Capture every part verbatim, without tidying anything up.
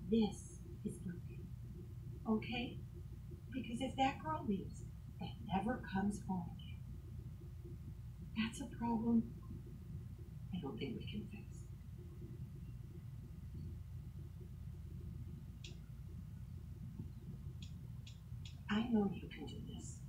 This is for you, okay? Because if that girl leaves and never comes home again, that's a problem I don't think we can fix. I know you can do this.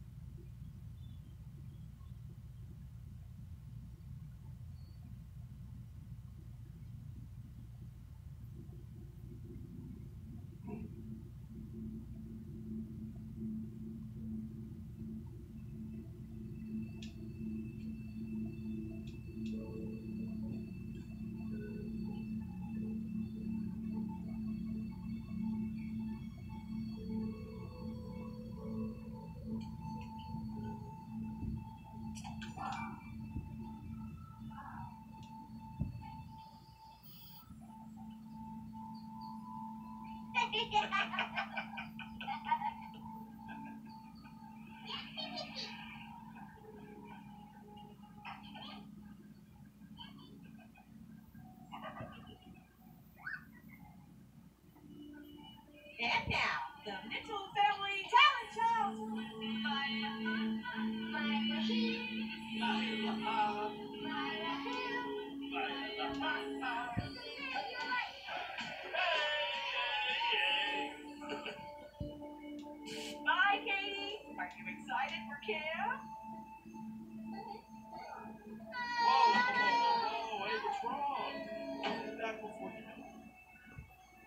And now, the Mitchell Family Talent Show. Bye, Katie. Are you excited for camp? Whoa, whoa, whoa, whoa, hey, what's wrong? Back before you